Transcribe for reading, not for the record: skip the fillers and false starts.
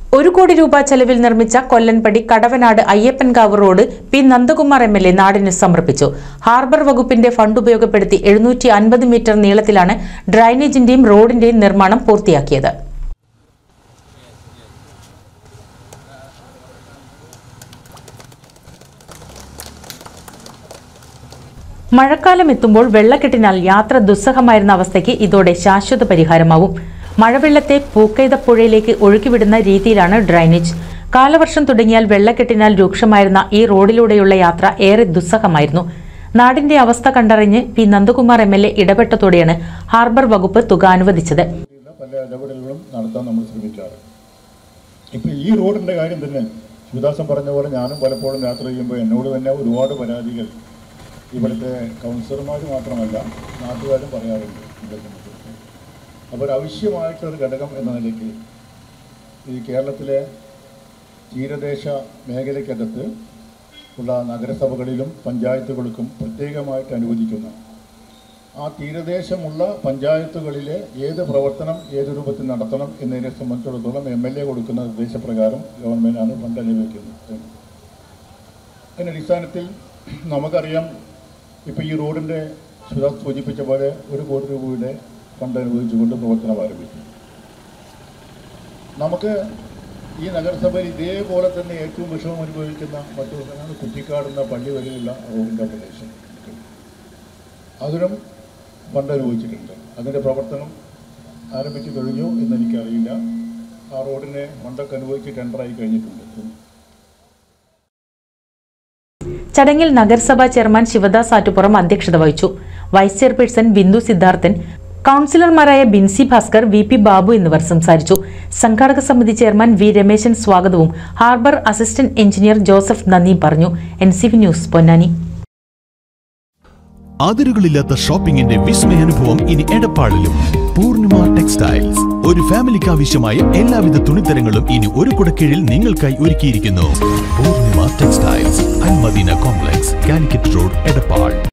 1 കോടി രൂപ ചെലവിൽ നിർമ്മിച്ച Kollanpadi Kadavanad Ayyappankavu road P Nandakumar MLA നാടിന് സമർപ്പിച്ചു. ഹാർബർ വകുപ്പിന്റെ ഫണ്ട് ഉപയോഗപ്പെടുത്തി 750 മീറ്റർ നീളത്തിലാണ് ഡ്രൈനേജിന്റെയും റോഡിന്റെയും നിർമ്മാണം പൂർത്തിയാക്കിയത്. മഴക്കാലം എത്തുമ്പോൾ വെള്ളക്കെട്ടിനാൽ യാത്ര ദുസ്സഹമായിരുന്ന അവസ്ഥയ്ക്ക് ഇതോടെ ശാശ്വത പരിഹാരമാവും. മഴവെള്ളത്തെ പൂക്കൈത പുഴയിലേക്ക് ഒഴുക്കിവിടുന്ന രീതിയിലാണ് ഡ്രൈനേജ്. കാലവർഷം തുടങ്ങിയാൽ വെള്ളക്കെട്ടിനാൽ രൂക്ഷമായിരുന്ന ഈ റോഡിലൂടെയുള്ള യാത്ര ഏറെ ദുസ്സഹമായിരുന്നു. നാടിന്റെ അവസ്ഥ കണ്ടറിഞ്ഞ് പി നന്ദകുമാർ എംഎൽഎ ഇടപെട്ടതോടെയാണ് ഹാർബർ വകുപ്പ് തുക അനുവദിച്ചത്. പല ഇടപെടലുകളും നടത്താൻ നമ്മൾ ശ്രമിക്കാറ്. ഇപ്പം ഈ റോഡിന്റെ കാര്യം തന്നെ ശിവദാസൻ പറഞ്ഞ പോലെ ഞാനും പലപ്പോഴും യാത്ര ചെയ്യുമ്പോൾ എന്നോട് തന്നെ ഒരുപാട് പരാതികൾ ഇവിടുത്തെ കൗൺസിലർമാർ മാത്രമല്ല നാട്ടുകാരും പറയാറുണ്ട്. അപ്പോൾ ആവശ്യമായിട്ടൊരു ഘടകം എന്ന നിലയ്ക്ക് ഈ കേരളത്തിലെ തീരദേശ മേഖലയ്ക്കകത്ത് ഉള്ള നഗരസഭകളിലും പഞ്ചായത്തുകൾക്കും പ്രത്യേകമായിട്ട് അനുവദിക്കുന്ന ആ തീരദേശമുള്ള പഞ്ചായത്തുകളിലെ ഏത് പ്രവർത്തനം ഏത് രൂപത്തിൽ നടത്തണം എന്നതിനെ സംബന്ധിച്ചിടത്തോളം MLA കൊടുക്കുന്ന നിർദ്ദേശപ്രകാരം ഗവൺമെൻറ്റാണ് ഫണ്ട് അനുവദിക്കുന്നത്. അതിൻ്റെ അടിസ്ഥാനത്തിൽ നമുക്കറിയാം, ഇപ്പോൾ ഈ റോഡിൻ്റെ സൂചിപ്പിച്ച പോലെ 1 കോടി രൂപയുടെ ഫണ്ട് അനുവദിച്ചുകൊണ്ട് പ്രവർത്തനം ആരംഭിച്ചു. നമുക്ക് ഈ നഗരസഭയിൽ ഇതേപോലെ തന്നെ ഏറ്റവും വിഷമം അനുഭവിക്കുന്ന മറ്റൊരു സ്ഥലമാണ് കുറ്റിക്കാടുന്ന പള്ളി വരെയുള്ള റോഡിൻ്റെ പ്രദേശം. അതിനും ഫണ്ട് അനുവദിച്ചിട്ടുണ്ട്. അതിൻ്റെ പ്രവർത്തനം ആരംഭിച്ചു കഴിഞ്ഞു എന്നെനിക്കറിയില്ല. ആ റോഡിനെ ഫണ്ടൊക്കെ അനുവദിച്ച് ടെൻഡറായി കഴിഞ്ഞിട്ടുണ്ട്. ചടങ്ങിൽ നഗരസഭാ ചെയർമാൻ ശിവദാസ് ആറ്റുപുറം അധ്യക്ഷത വഹിച്ചു. വൈസ് ചെയർപേഴ്സൺ ബിന്ദു സിദ്ധാർത്ഥൻ, കൌൺസിലർമാരായ ബിൻസി ഭാസ്കർ, VP ബാബു എന്നിവർ സംസാരിച്ചു. സംഘാടക സമിതി ചെയർമാൻ V രമേശൻ സ്വാഗതവും ഹാർബർ അസിസ്റ്റന്റ് എഞ്ചിനീയർ ജോസഫ് നന്ദിയും പറഞ്ഞു. NCV news, Ponnani. അതിരുകളില്ലാത്ത ഷോപ്പിംഗിന്റെ വിസ്മയാനുഭവം ഇനി എടപ്പാളിലും. പൂർണിമ ടെക്സ്റ്റൈൽസ്, ഒരു ഫാമിലിക്ക് ആവശ്യമായ എല്ലാവിധ തുണിത്തരങ്ങളും ഇനി ഒരു കുടക്കീഴിൽ നിങ്ങൾക്കായി ഒരുക്കിയിരിക്കുന്നു. Poornima textiles, Al Madina complex, Calicut road, Edappal.